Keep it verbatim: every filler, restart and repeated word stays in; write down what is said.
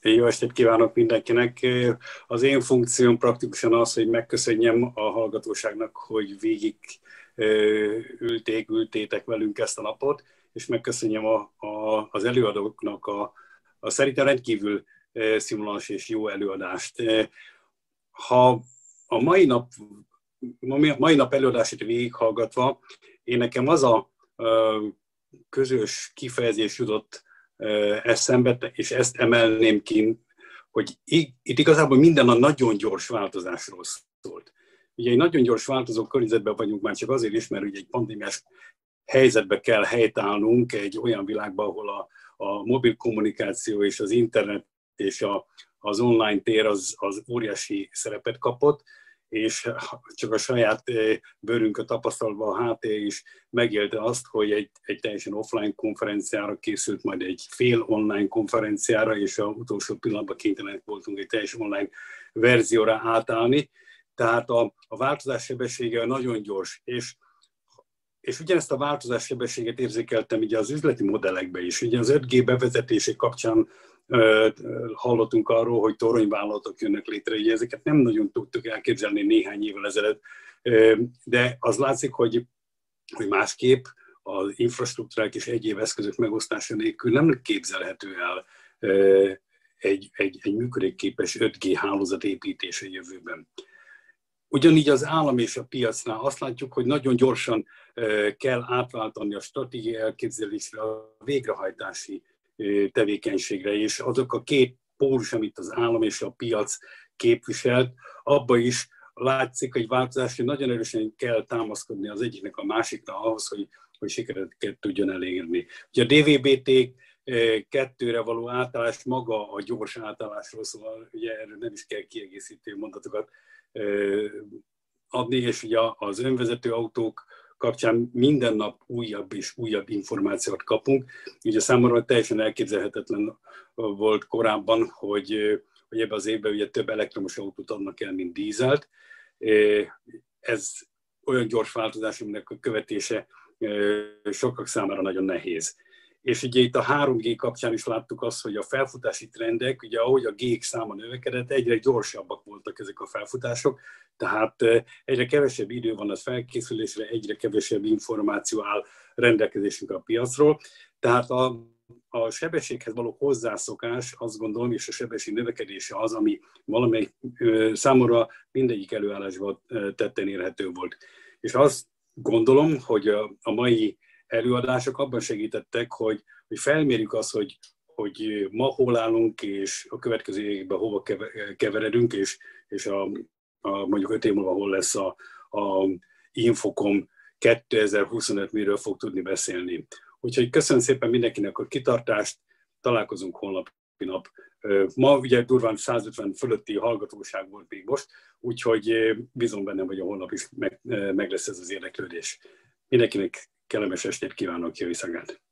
Jó estét kívánok mindenkinek! Az én funkcióm praktikusan az, hogy megköszönjem a hallgatóságnak, hogy végig ülték, ültétek velünk ezt a napot, és megköszönjem a, a, az előadóknak a, a szerintem rendkívül színvonalas és jó előadást. Ha a mai nap, mai nap előadását végighallgatva, én nekem az a közös kifejezés jutott eszembe, és ezt emelném ki, hogy itt igazából minden a nagyon gyors változásról szólt. Ugye egy nagyon gyors változó környezetben vagyunk már csak azért is, mert ugye egy pandémiás helyzetbe kell helytállnunk egy olyan világban, ahol a, a mobil kommunikáció és az internet és a, az online tér az, az óriási szerepet kapott, és csak a saját bőrünket tapasztalva a há té is megélte azt, hogy egy, egy teljesen offline konferenciára készült, majd egy fél online konferenciára, és az utolsó pillanatban kénytelenek voltunk egy teljesen online verzióra átállni. Tehát a, a változás sebessége nagyon gyors, és, és ugyanezt a változás sebességet érzékeltem ugye az üzleti modellekben is. Ugye az öt gé bevezetése kapcsán hallottunk arról, hogy toronyvállalatok jönnek létre, ugye ezeket nem nagyon tudtuk elképzelni néhány évvel ezelőtt, de az látszik, hogy, hogy másképp az infrastruktúrák és egyéb eszközök megosztása nélkül nem képzelhető el egy, egy, egy működőképes öt gé hálózat építése jövőben. Ugyanígy az állam és a piacnál azt látjuk, hogy nagyon gyorsan kell átváltani a stratégiai elképzelésre, a végrehajtási tevékenységre, és azok a két pólus, amit az állam és a piac képviselt, abban is látszik, hogy változás, hogy nagyon erősen kell támaszkodni az egyiknek a másikra ahhoz, hogy, hogy sikereket tudjon elérni. Ugye a dé vé bé té kettőre való átállás maga a gyors átállásról, szóval ugye erről nem is kell kiegészítő mondatokat adni, és ugye az önvezető autók kapcsán minden nap újabb és újabb információt kapunk. Ugye számomra teljesen elképzelhetetlen volt korábban, hogy, hogy ebben az évben ugye több elektromos autót adnak el, mint dízelt. Ez olyan gyors változás, aminek a követése sokak számára nagyon nehéz. És ugye itt a három gé kapcsán is láttuk azt, hogy a felfutási trendek, ugye ahogy a gék száma növekedett, egyre gyorsabbak voltak ezek a felfutások, tehát egyre kevesebb idő van az felkészülésre, egyre kevesebb információ áll rendelkezésünkre a piacról. Tehát a, a sebességhez való hozzászokás, azt gondolom, és a sebesség növekedése az, ami valamelyik számomra mindegyik előállásban tetten érhető volt. És azt gondolom, hogy a, a mai előadások abban segítettek, hogy, hogy felmérjük azt, hogy, hogy ma hol állunk, és a következő években hova keveredünk, és, és a, a, mondjuk öt év múlva hol lesz a, a Infocom kétezer-huszonöt, miről fog tudni beszélni. Úgyhogy köszönöm szépen mindenkinek a kitartást, találkozunk holnapi nap. Ma ugye durván százötven fölötti hallgatóság volt még most, úgyhogy bízom bennem, hogy a holnap is meg, meg lesz ez az érdeklődés. Mindenkinek kellemes estét kívánok, jó éjszakát!